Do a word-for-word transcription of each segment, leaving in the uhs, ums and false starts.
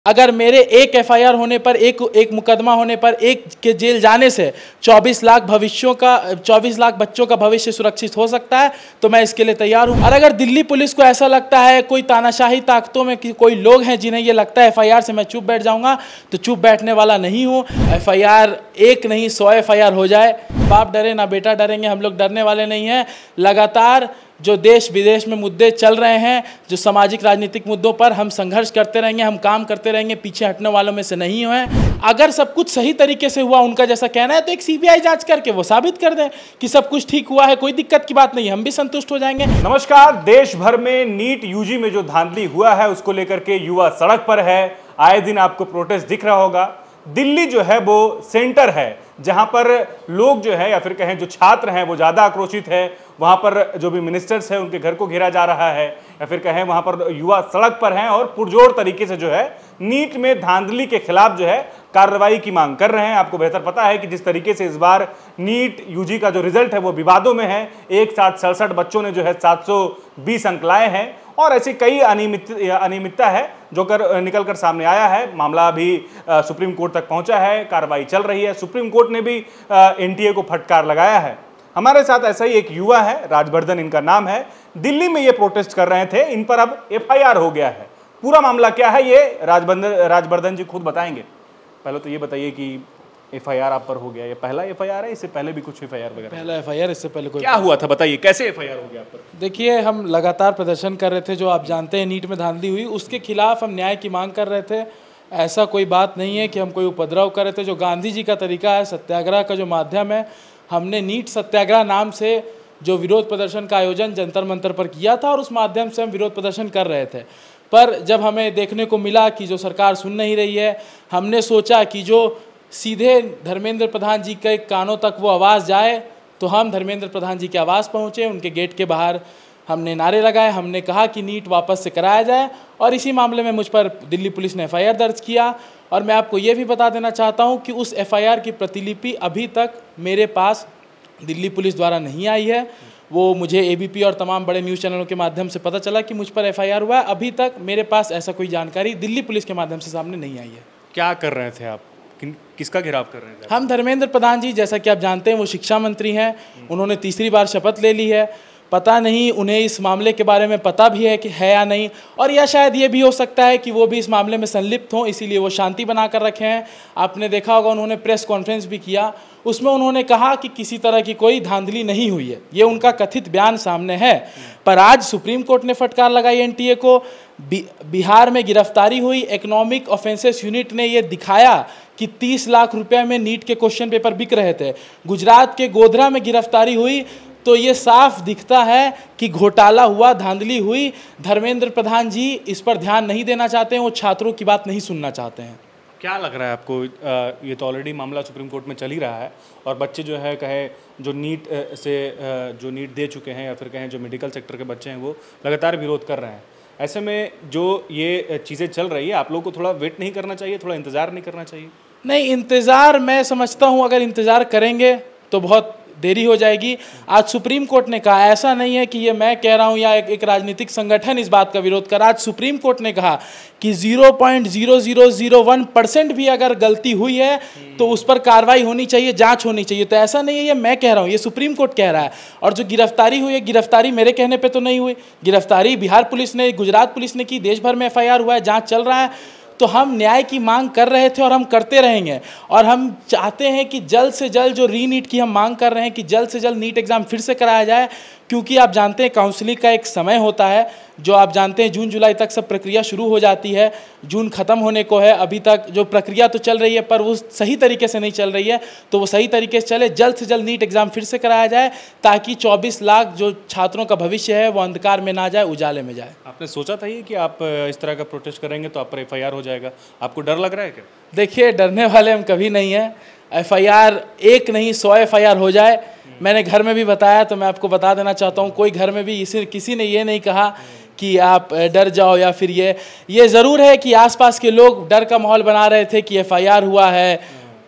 अगर मेरे एक एफ आई आर होने पर, एक एक मुकदमा होने पर, एक के जेल जाने से चौबीस लाख भविष्यों का चौबीस लाख बच्चों का भविष्य सुरक्षित हो सकता है, तो मैं इसके लिए तैयार हूं। और अगर दिल्ली पुलिस को ऐसा लगता है, कोई तानाशाही ताकतों में कि कोई लोग हैं जिन्हें ये लगता है एफ आई आर से मैं चुप बैठ जाऊंगा, तो चुप बैठने वाला नहीं हूं। एफ आई आर एक नहीं सौ एफ आई आर हो जाए, बाप डरे ना बेटा डरेंगे, हम लोग डरने वाले नहीं हैं। लगातार जो देश विदेश में मुद्दे चल रहे हैं, जो सामाजिक राजनीतिक मुद्दों पर हम संघर्ष करते रहेंगे, हम काम करते रहेंगे, पीछे हटने वालों में से नहीं हैं। अगर सब कुछ सही तरीके से हुआ, उनका जैसा कहना है, तो एक सी बी आई जांच करके वो साबित कर दें कि सब कुछ ठीक हुआ है, कोई दिक्कत की बात नहीं है, हम भी संतुष्ट हो जाएंगे। नमस्कार। देश भर में नीट यू जी में जो धांधली हुआ है उसको लेकर के युवा सड़क पर है। आए दिन आपको प्रोटेस्ट दिख रहा होगा। दिल्ली जो है वो सेंटर है जहां पर लोग जो है या फिर कहें जो छात्र हैं वो ज़्यादा आक्रोशित है। वहां पर जो भी मिनिस्टर्स हैं उनके घर को घेरा जा रहा है, या फिर कहें वहां पर युवा सड़क पर हैं और पुरजोर तरीके से जो है नीट में धांधली के खिलाफ जो है कार्रवाई की मांग कर रहे हैं। आपको बेहतर पता है कि जिस तरीके से इस बार नीट यू जी का जो रिजल्ट है वो विवादों में है। एक साथ सड़सठ बच्चों ने जो है सात सौ बीस अंक लाए हैं और ऐसी कई अनियमित अनियमितता है जो कर निकल कर सामने आया है। मामला अभी आ, सुप्रीम कोर्ट तक पहुंचा है, कार्रवाई चल रही है। सुप्रीम कोर्ट ने भी एन टी ए को फटकार लगाया है। हमारे साथ ऐसा ही एक युवा है, राजवर्धन इनका नाम है। दिल्ली में ये प्रोटेस्ट कर रहे थे, इन पर अब एफ आई आर हो गया है। पूरा मामला क्या है ये राजवर्धन राजवर्धन जी खुद बताएंगे। पहले तो ये बताइए कि एफ आई आर आप पर हो गया, ये पहला एफ आई आर है, इससे पहले भी कुछ एफ आई आर वगैरह? पहला एफ आई आर, इससे पहले कोई क्या हुआ था बताइए, कैसे एफ आई आर हो गया आप पर? देखिए, हम लगातार प्रदर्शन कर रहे थे, जो आप जानते हैं नीट में धांधली हुई उसके खिलाफ हम न्याय की मांग कर रहे थे। ऐसा कोई बात नहीं है कि हम कोई उपद्रव कर रहे थे। जो गांधी जी का तरीका है, सत्याग्रह का जो माध्यम है, हमने नीट सत्याग्रह नाम से जो विरोध प्रदर्शन का आयोजन जंतर मंतर पर किया था और उस माध्यम से हम विरोध प्रदर्शन कर रहे थे। पर जब हमें देखने को मिला कि जो सरकार सुन नहीं रही है, हमने सोचा कि जो सीधे धर्मेंद्र प्रधान जी के कानों तक वो आवाज़ जाए, तो हम धर्मेंद्र प्रधान जी के आवास पहुँचे। उनके गेट के बाहर हमने नारे लगाए, हमने कहा कि नीट वापस से कराया जाए, और इसी मामले में मुझ पर दिल्ली पुलिस ने एफ आई आर दर्ज किया। और मैं आपको ये भी बता देना चाहता हूँ कि उस एफ आई आर की प्रतिलिपि अभी तक मेरे पास दिल्ली पुलिस द्वारा नहीं आई है। वो मुझे ए बी पी और तमाम बड़े न्यूज़ चैनलों के माध्यम से पता चला कि मुझ पर एफ आई आर हुआ है। अभी तक मेरे पास ऐसा कोई जानकारी दिल्ली पुलिस के माध्यम से सामने नहीं आई है। क्या कर रहे थे आप, किन किसका घेराव कर रहे थे? हम धर्मेंद्र प्रधान जी, जैसा कि आप जानते हैं, वो शिक्षा मंत्री हैं। उन्होंने तीसरी बार शपथ ले ली है। पता नहीं उन्हें इस मामले के बारे में पता भी है कि है या नहीं, और या शायद ये भी हो सकता है कि वो भी इस मामले में संलिप्त हों, इसीलिए वो शांति बना कर रखे हैं। आपने देखा होगा उन्होंने प्रेस कॉन्फ्रेंस भी किया, उसमें उन्होंने कहा कि किसी तरह की कोई धांधली नहीं हुई है। ये उनका कथित बयान सामने है। पर आज सुप्रीम कोर्ट ने फटकार लगाई एन टी ए को। बिहार में गिरफ्तारी हुई, इकोनॉमिक ऑफेंसेस यूनिट ने ये दिखाया कि तीस लाख रुपए में नीट के क्वेश्चन पेपर बिक रहे थे। गुजरात के गोधरा में गिरफ्तारी हुई, तो ये साफ दिखता है कि घोटाला हुआ, धांधली हुई। धर्मेंद्र प्रधान जी इस पर ध्यान नहीं देना चाहते हैं, वो छात्रों की बात नहीं सुनना चाहते हैं। क्या लग रहा है आपको? ये तो ऑलरेडी मामला सुप्रीम कोर्ट में चल ही रहा है और बच्चे जो है कहे जो नीट से जो नीट दे चुके हैं या फिर कहें जो मेडिकल सेक्टर के बच्चे हैं वो लगातार विरोध कर रहे हैं। ऐसे में जो ये चीज़ें चल रही है, आप लोगों को थोड़ा वेट नहीं करना चाहिए, थोड़ा इंतज़ार नहीं करना चाहिए? नहीं, इंतज़ार मैं समझता हूँ अगर इंतज़ार करेंगे तो बहुत देरी हो जाएगी। आज सुप्रीम कोर्ट ने कहा, ऐसा नहीं है कि ये मैं कह रहा हूँ या एक, एक राजनीतिक संगठन इस बात का विरोध कर। आज सुप्रीम कोर्ट ने कहा कि zero point zero zero zero one percent भी अगर गलती हुई है तो उस पर कार्रवाई होनी चाहिए, जांच होनी चाहिए। तो ऐसा नहीं है ये मैं कह रहा हूँ, ये सुप्रीम कोर्ट कह रहा है। और जो गिरफ्तारी हुई है, गिरफ्तारी मेरे कहने पर तो नहीं हुई, गिरफ्तारी बिहार पुलिस ने, गुजरात पुलिस ने की, देश भर में एफ आई आर हुआ है, जाँच चल रहा है। तो हम न्याय की मांग कर रहे थे और हम करते रहेंगे। और हम चाहते हैं कि जल्द से जल्द जो री नीट की हम मांग कर रहे हैं कि जल्द से जल्द नीट एग्ज़ाम फिर से कराया जाए, क्योंकि आप जानते हैं काउंसलिंग का एक समय होता है, जो आप जानते हैं जून जुलाई तक सब प्रक्रिया शुरू हो जाती है। जून ख़त्म होने को है, अभी तक जो प्रक्रिया तो चल रही है पर वो सही तरीके से नहीं चल रही है, तो वो सही तरीके से चले। जल्द से जल्द नीट एग्ज़ाम फिर से कराया जाए ताकि चौबीस लाख जो छात्रों का भविष्य है वो अंधकार में ना जाए, उजाले में जाए। आपने सोचा था ये कि आप इस तरह का प्रोटेस्ट करेंगे तो आप पर एफ आई आर हो जाएगा? आपको डर लग रहा है क्या? देखिए, डरने वाले हम कभी नहीं हैं। एफ आई आर एक नहीं सौ एफ आई आर हो जाए, मैंने घर में भी बताया, तो मैं आपको बता देना चाहता हूँ, कोई घर में भी इसी किसी ने ये नहीं कहा कि आप डर जाओ या फिर ये ये ज़रूर है कि आसपास के लोग डर का माहौल बना रहे थे कि एफ आई आर हुआ है,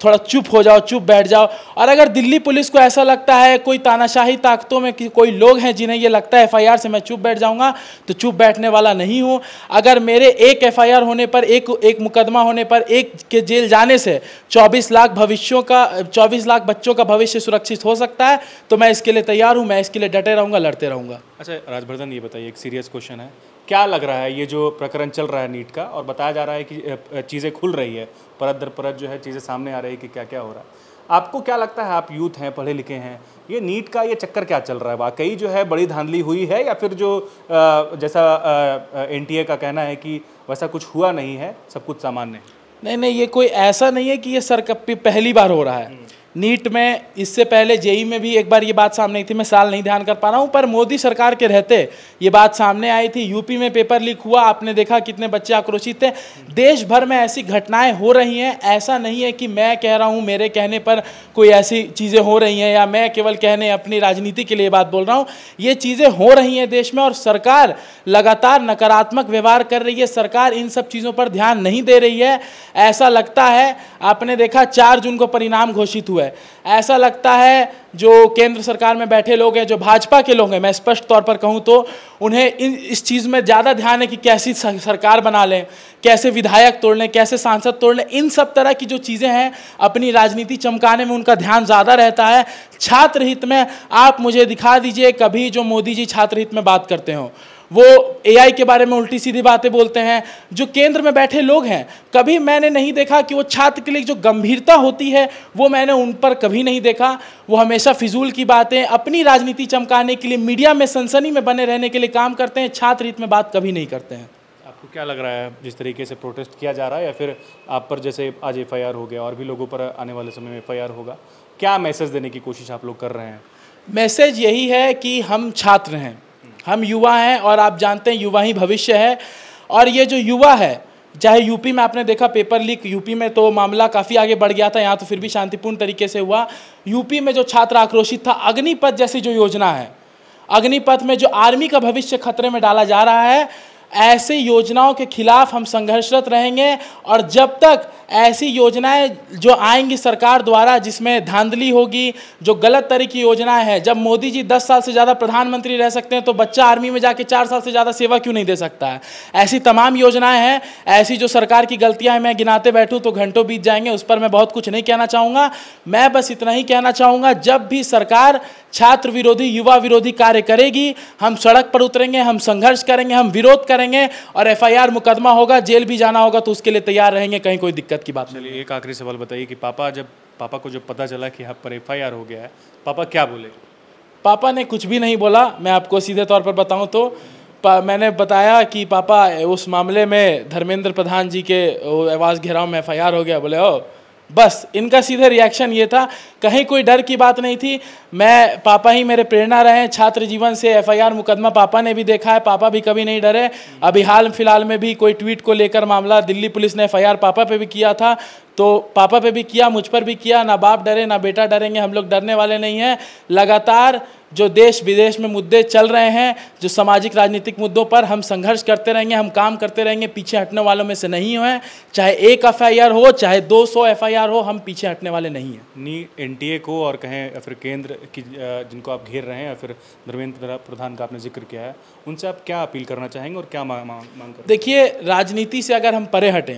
थोड़ा चुप हो जाओ, चुप बैठ जाओ। और अगर दिल्ली पुलिस को ऐसा लगता है, कोई तानाशाही ताकतों में कि कोई लोग हैं जिन्हें ये लगता है एफआईआर से मैं चुप बैठ जाऊंगा, तो चुप बैठने वाला नहीं हूं। अगर मेरे एक एफआईआर होने पर, एक एक मुकदमा होने पर, एक के जेल जाने से चौबीस लाख भविष्यों का चौबीस लाख बच्चों का भविष्य सुरक्षित हो सकता है, तो मैं इसके लिए तैयार हूं, मैं इसके लिए डटे रहूंगा, लड़ते रहूंगा। अच्छा राजवर्धन, ये बताइए, एक सीरियस क्वेश्चन है, क्या लग रहा है ये जो प्रकरण चल रहा है नीट का, और बताया जा रहा है कि चीज़ें खुल रही है, परत दर परत जो है चीज़ें सामने आ रही है कि क्या क्या हो रहा है, आपको क्या लगता है, आप यूथ हैं, पढ़े लिखे हैं, ये नीट का ये चक्कर क्या चल रहा है, वाकई जो है बड़ी धांधली हुई है, या फिर जो आ, जैसा एनटीए का कहना है कि वैसा कुछ हुआ नहीं है, सब कुछ सामान्य है? नहीं नहीं, ये कोई ऐसा नहीं है कि ये सरकप्पी पहली बार हो रहा है। नीट में इससे पहले जेई में भी एक बार ये बात सामने आई थी, मैं साल नहीं ध्यान कर पा रहा हूँ, पर मोदी सरकार के रहते ये बात सामने आई थी। यूपी में पेपर लीक हुआ, आपने देखा कितने बच्चे आक्रोशित थे। देश भर में ऐसी घटनाएं हो रही हैं, ऐसा नहीं है कि मैं कह रहा हूँ, मेरे कहने पर कोई ऐसी चीज़ें हो रही हैं, या मैं केवल कहने अपनी राजनीति के लिए बात बोल रहा हूँ। ये चीज़ें हो रही हैं देश में, और सरकार लगातार नकारात्मक व्यवहार कर रही है। सरकार इन सब चीज़ों पर ध्यान नहीं दे रही है। ऐसा लगता है, आपने देखा चार जून को परिणाम घोषित हुआ, ऐसा लगता है जो केंद्र सरकार में बैठे लोग हैं, जो भाजपा के लोग हैं, मैं स्पष्ट तौर पर कहूं तो उन्हें इन इस चीज़ में ज़्यादा ध्यान है कि कैसी सरकार बना लें, कैसे विधायक तोड़ लें, कैसे सांसद तोड़ लें। इन सब तरह की जो चीज़ें हैं, अपनी राजनीति चमकाने में उनका ध्यान ज़्यादा रहता है। छात्र हित में आप मुझे दिखा दीजिए कभी जो मोदी जी छात्र हित में बात करते हो। वो एआई के बारे में उल्टी सीधी बातें बोलते हैं। जो केंद्र में बैठे लोग हैं, कभी मैंने नहीं देखा कि वो छात्र के लिए जो गंभीरता होती है वो मैंने उन पर कभी नहीं देखा। वो हमेशा फिजूल की बातें, अपनी राजनीति चमकाने के लिए, मीडिया में सनसनी में बने रहने के लिए काम करते हैं, छात्र हित में बात कभी नहीं करते हैं। आपको क्या लग रहा है, जिस तरीके से प्रोटेस्ट किया जा रहा है, या फिर आप पर जैसे आज एफआईआर हो गया और भी लोगों पर आने वाले समय में एफआईआर होगा, क्या मैसेज देने की कोशिश आप लोग कर रहे हैं? मैसेज यही है कि हम छात्र हैं, हम युवा हैं, और आप जानते हैं युवा ही भविष्य है। और ये जो युवा है, चाहे यूपी में आपने देखा पेपर लीक, यूपी में तो मामला काफ़ी आगे बढ़ गया था, यहाँ तो फिर भी शांतिपूर्ण तरीके से हुआ। यूपी में जो छात्र आक्रोशित था, अग्निपथ जैसी जो योजना है, अग्निपथ में जो आर्मी का भविष्य खतरे में डाला जा रहा है, ऐसी योजनाओं के खिलाफ हम संघर्षरत रहेंगे। और जब तक ऐसी योजनाएं जो आएंगी सरकार द्वारा, जिसमें धांधली होगी, जो गलत तरह की योजनाएं हैं, जब मोदी जी दस साल से ज़्यादा प्रधानमंत्री रह सकते हैं, तो बच्चा आर्मी में जाके चार साल से ज़्यादा सेवा क्यों नहीं दे सकता है? ऐसी तमाम योजनाएं हैं। ऐसी जो सरकार की गलतियां हैं, मैं गिनाते बैठूं तो घंटों बीत जाएंगे, उस पर मैं बहुत कुछ नहीं कहना चाहूँगा। मैं बस इतना ही कहना चाहूँगा, जब भी सरकार छात्र विरोधी, युवा विरोधी कार्य करेगी, हम सड़क पर उतरेंगे, हम संघर्ष करेंगे, हम विरोध करेंगे, और एफआईआर मुकदमा होगा, जेल भी जाना होगा तो उसके लिए तैयार रहेंगे, कहीं कोई दिक्कत की बात नहीं। चलिए, एक आखिरी सवाल बताइए कि पापा जब पापा को जब पता चला कि आप पर एफआईआर हो गया है, पापा क्या बोले? पापा ने कुछ भी नहीं बोला। मैं आपको सीधे तौर पर बताऊं तो मैंने बताया कि पापा उस मामले में धर्मेंद्र प्रधान जी के आवास घेराव में एफआईआर हो गया। बोले ओ, बस इनका सीधे रिएक्शन ये था, कहीं कोई डर की बात नहीं थी। मैं, पापा ही मेरे प्रेरणा रहे हैं छात्र जीवन से। एफआईआर मुकदमा पापा ने भी देखा है, पापा भी कभी नहीं डरे। अभी हाल फिलहाल में भी कोई ट्वीट को लेकर मामला, दिल्ली पुलिस ने एफआईआर पापा पे भी किया था, तो पापा पे भी किया, मुझ पर भी किया। ना बाप डरे ना बेटा डरेंगे, हम लोग डरने वाले नहीं हैं। लगातार जो देश विदेश में मुद्दे चल रहे हैं, जो सामाजिक राजनीतिक मुद्दों पर, हम संघर्ष करते रहेंगे, हम काम करते रहेंगे, पीछे हटने वालों में से नहीं हैं। चाहे एक एफआईआर हो, चाहे दो सौ एफआईआर हो, हम पीछे हटने वाले नहीं हैं। नी एनटीए को और कहें या फिर केंद्र की जिनको आप घेर रहे हैं, या फिर धर्मेंद्र प्रधान का आपने जिक्र किया है, उनसे आप क्या अपील करना चाहेंगे और क्या मांग मांग कर? देखिए, राजनीति से अगर हम परे हटें,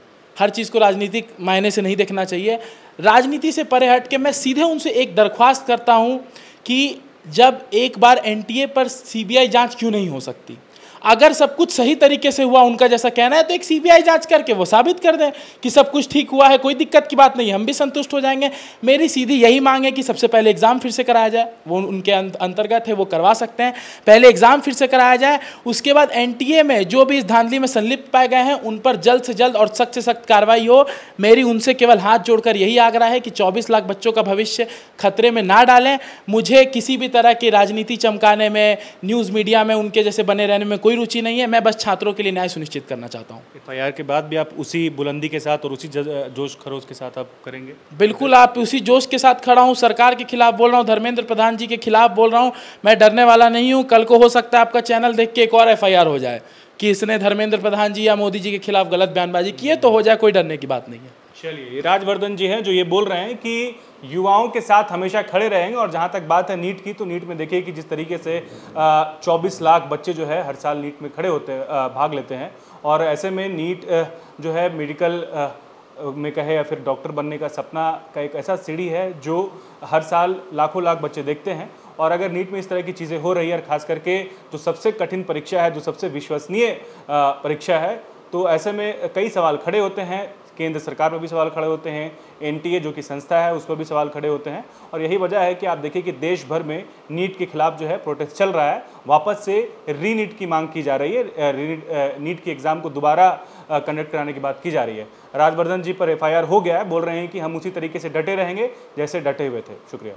हर चीज़ को राजनीतिक मायने से नहीं देखना चाहिए। राजनीति से परे हट के मैं सीधे उनसे एक दरख्वास्त करता हूं कि जब एक बार एनटीए पर सीबीआई जांच क्यों नहीं हो सकती? अगर सब कुछ सही तरीके से हुआ, उनका जैसा कहना है, तो एक सीबीआई जांच करके वो साबित कर दें कि सब कुछ ठीक हुआ है, कोई दिक्कत की बात नहीं, हम भी संतुष्ट हो जाएंगे। मेरी सीधी यही मांग है कि सबसे पहले एग्ज़ाम फिर से कराया जाए, वो उनके अंतर्गत है, वो करवा सकते हैं। पहले एग्ज़ाम फिर से कराया जाए, उसके बाद एनटीए में जो भी इस धांधली में संलिप्त पाए गए हैं उन पर जल्द से जल्द और सख्त से सख्त कार्रवाई हो। मेरी उनसे केवल हाथ जोड़कर यही आग्रह है कि चौबीस लाख बच्चों का भविष्य खतरे में ना डालें। मुझे किसी भी तरह की राजनीति चमकाने में, न्यूज़ मीडिया में उनके जैसे बने रहने में कोई रुचि नहीं है। मैं बस छात्रों के लिए न्याय सुनिश्चित करना चाहता हूं। एफआईआर के बाद भी आप उसी बुलंदी के साथ और उसी जोश खरोश के साथ आप करेंगे? बिल्कुल, आप उसी जोश के साथ खड़ा हूं। सरकार के खिलाफ बोल रहा हूं, धर्मेंद्र प्रधान जी के खिलाफ बोल रहा हूं। मैं डरने वाला नहीं हूं। कल को हो सकता है आपका चैनल देख के एक और एफआईआर हो जाए कि इसने धर्मेंद्र प्रधान जी या मोदी जी के खिलाफ गलत बयानबाजी की है, तो हो जाए, कोई डरने की बात नहीं है। चलिए, राजवर्धन जी हैं जो ये बोल रहे हैं कि युवाओं के साथ हमेशा खड़े रहेंगे। और जहाँ तक बात है नीट की, तो नीट में देखिए कि जिस तरीके से चौबीस लाख बच्चे जो है हर साल नीट में खड़े होते हैं, भाग लेते हैं। और ऐसे में नीट जो है मेडिकल में कहे या फिर डॉक्टर बनने का सपना का एक ऐसा सीढ़ी है जो हर साल लाखों लाख बच्चे देखते हैं। और अगर नीट में इस तरह की चीज़ें हो रही है, और ख़ास करके जो सबसे कठिन परीक्षा है, जो सबसे विश्वसनीय परीक्षा है, तो ऐसे में कई सवाल खड़े होते हैं। केंद्र सरकार पर भी सवाल खड़े होते हैं, एनटीए जो कि संस्था है उस पर भी सवाल खड़े होते हैं। और यही वजह है कि आप देखिए कि देश भर में नीट के खिलाफ जो है प्रोटेस्ट चल रहा है। वापस से री नीट की मांग की जा रही है, री नीट की एग्ज़ाम को दोबारा कंडक्ट कराने की बात की जा रही है। राजवर्धन जी पर एफआईआर हो गया है, बोल रहे हैं कि हम उसी तरीके से डटे रहेंगे जैसे डटे हुए थे। शुक्रिया।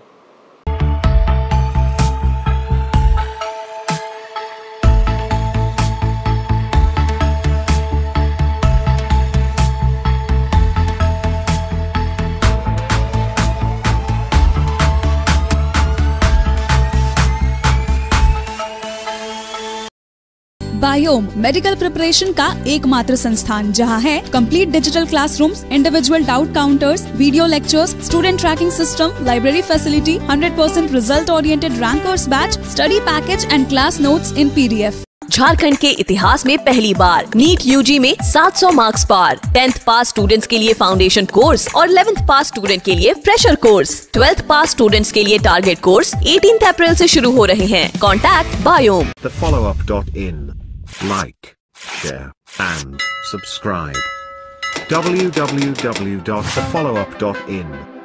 बायोम मेडिकल प्रिपरेशन का एकमात्र संस्थान जहां है complete digital classrooms, individual doubt counters, video lectures, student tracking system, library facility, hundred percent result oriented rankers batch, study package and class notes in PDF. Jharkhand के इतिहास में पहली बार नीट यूजी में सात सौ मार्क्स पार। टेंथ पास स्टूडेंट्स के लिए फाउंडेशन कोर्स और इलेवेंथ पास स्टूडेंट के लिए fresher course. Twelfth pass students के लिए टारगेट कोर्स अठारह अप्रैल से शुरू हो रहे हैं। कॉन्टैक्ट बायोम। The follow-up dot in. Like, share, and subscribe. w w w dot the follow up dot in